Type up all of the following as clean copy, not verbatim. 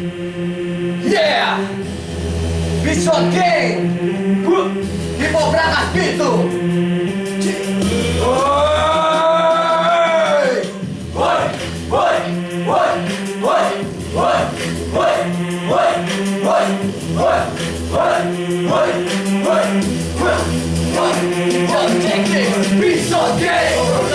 Yeah, Bison Gang, hip hop berangkat gitu. Woi, woi, woi, woi, woi, woi, woi, woi, woi, woi, woi, woi, woi, woi, check it, Bison Gang,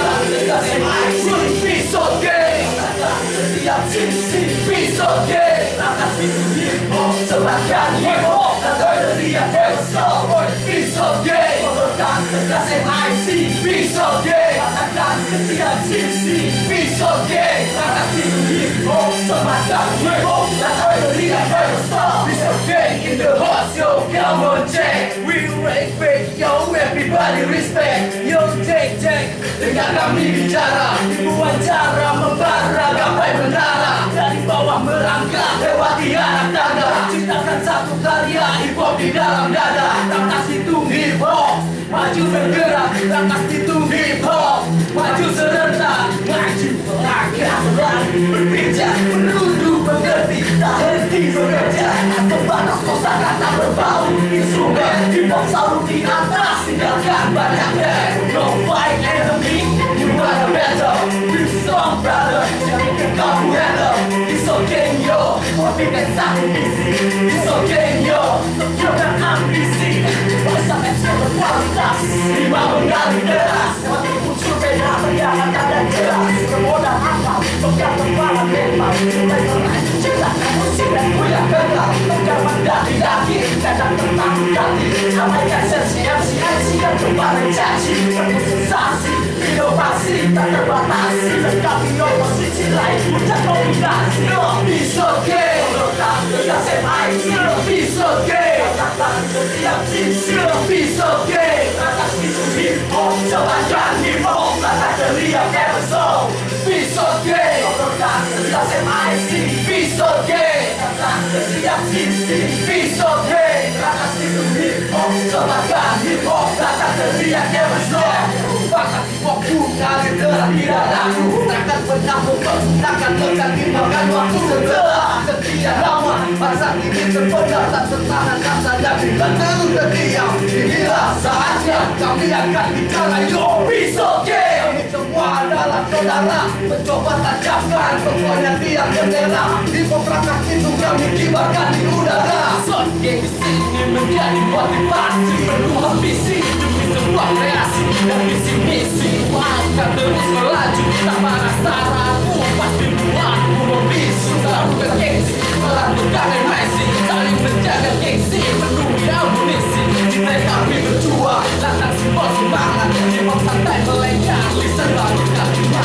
Bison Gang, setiap sisi Bison Gang, angkat pintu hip hop, sebarkan hip hop, dari yang besar, Bison Gang, memegang tegas MIC, Bison Gang, angkat setiap sisi Bison Gang, angkat pintu hip hop, sebarkan hip hop, dari yang besar, Bison Gang in the house, yo, come on check, we respect, yo, everybody respect, yo, check, dengar kami bicara, diwawancara membara, gapai menara, dari bawah merangkak, lewati anak tangga, ciptakan satu karya hip hop di dalam dada, rangkas itu hip hop, maju bergerak, rangkas itu hip hop, maju serentak, maju melangkah, berlari, berpijak, menunduk, mengerti, tak henti bekerja, terbatas kosa kata berbau, instrumen hip hop selalu di atas, tinggalkan banyak band, no fight enemy, you wanna battle, we strong brother, jangan kamu handle, it's okay yo, kopikan satu misi, it's okay yo, tunjukkan ambisi, bahasa ekspor berkualitas, lima menggali deras, lewati muncul beda, beriakan dan jelas, bermodal akal, pegang kepala mental, mulai meraih, ciptakan musik dan kuliah kental, pegang mendaki daki, kadang tentang ganti, abaikan sensi MC yang kembali janji, sensasi, inovasi, tak terbatasi, lengkapi oposisi lain, puncak kombinasi, Bison Gang, merekam tegas MIC, Bison Gang, katakan setiap sisi, Bison Gang, atas pintu hip hop, jalankan hip hop, kata teriak never song, Bison Gang, merekam tegas MIC, Bison Gang, katakan setiap sisi, Bison Gang, atas pintu hip hop, jalankan hip hop, kata teriak never song, bakat hip hop ngalir dalam dadaku, takkan pernah takkan tekan tinggalkan waktu setelah sekian lama, masa ini terpendam tak tertahan kata jadi terus terdiam, inilah saatnya kami akan bicara yo Bison Gang, ini semua adalah saudara, mencoba tajamkan pokoknya tiap bendera, di perangkat itu kami kibarkan di udara, Bison Gang di sini menjadi motivasi, penuh ambisi demi sebuah kreasi dan misi-misi, akan terus melaju tak panas saraku, pasti buatku membisu, selalu bergengsi, melakukan MIC, saling menjaga gengsi, menuhi amunisi, kita kami berjuang, lantas simbol semangat, hip-hop santai melenggang, listen lalu kalimat,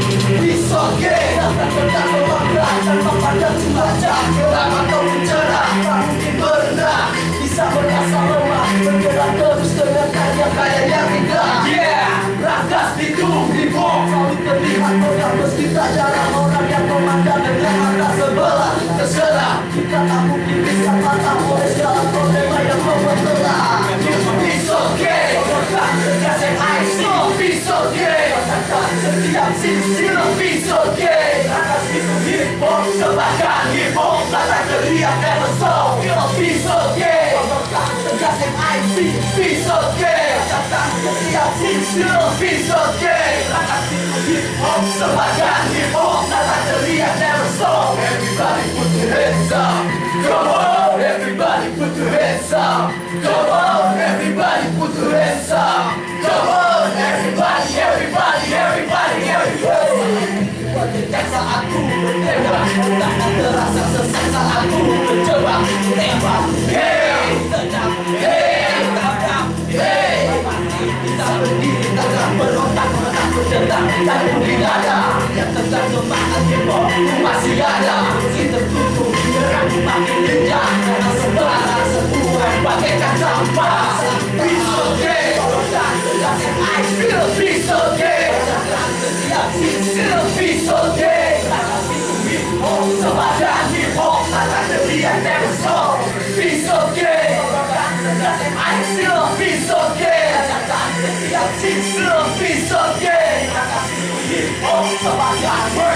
Bison Gang, datang tentang membangga, tanpa pandang cuaca, gelap atau mencerah, tak mungkin berendah, bisa merasa lemah, bergerak terus dengan karya-karya yang indah, yeah, rangkas itu hip hop, selalu terlihat modal meski tak jarang orang yang memandang dengan mata sebelah, terserah, jika tak mungkin bisa patah oleh segala problema yang membelah, Bison Gang, memegang tegas MIC, Bison Gang, katakan setiap sisi, Bison Gang, rangkas itu hip hop, sebarkan hip hop, kata teriak never song, Bison Gang, memegang tegas MIC, Bison Gang, katakan setiap sisi, Bison Gang, rangkas itu hip hop, sebarkan hip hop, kata teriak never song, everybody put your hands up, come on, everybody put your hands up, come on, everybody put your hands up, come on, everybody, everybody, everybody, everybody. Berdetak saat ku bertembak, takkan terasa sesak saat ku berjebak, tembak, hey, tenang, hey, tangkap, hey, kita berdiri tegak berontak, menentang berdendam, dan di dada, yang tentang semangat hip hop masih ada, meski tertutup, gerakku makin lincah, karena sebarang sebuah bagaikan sampah, Bison Gang, merontak tegas MIC, Bison Gang, katakan setiap sisi, Bison Gang, rangkas pintu hip hop, sebarkan hip hop, kata teriak never song, Bison Gang, merontak tegas MIC, Bison Gang, katakan setiap sisi, Bison Gang, rangkas pintu hip hop, sebarkan